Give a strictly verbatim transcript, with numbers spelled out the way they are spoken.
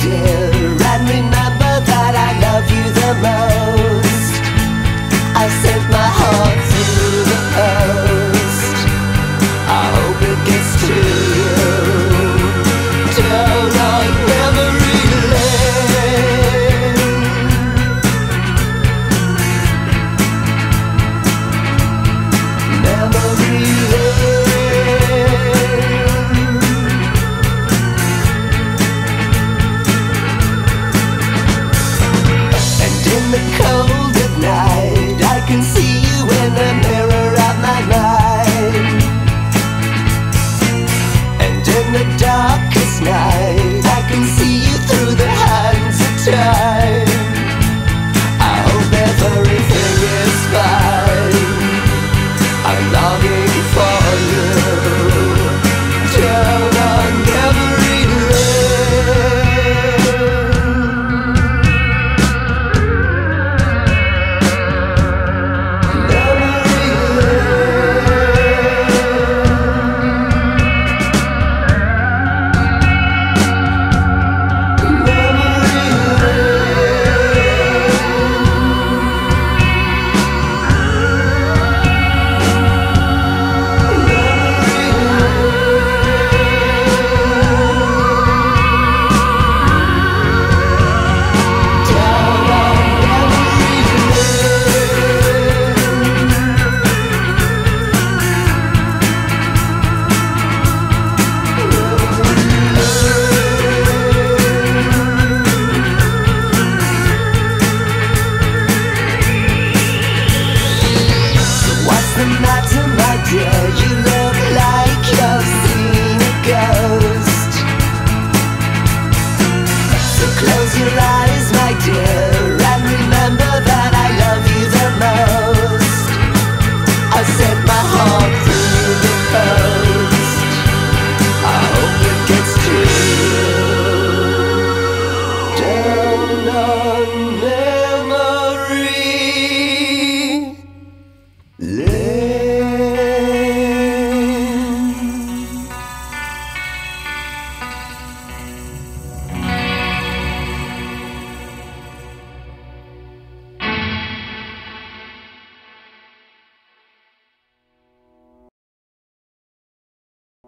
dear, and remember that I love you the most. I sent my heart through the post. I hope it gets to you. Down on memory lane. Memory lane. And in the cold of night, I can see you in the mirror of my mind. And in the darkest night, I can see you through the hands of time. I hope everything is fine. I'm longing for you. Down on memory the matter, my dear? You look like you've seen a ghost. So close your eyes, my dear, and remember that I love you the most. I sent my heart through the post. I hope it gets to you. Down on me.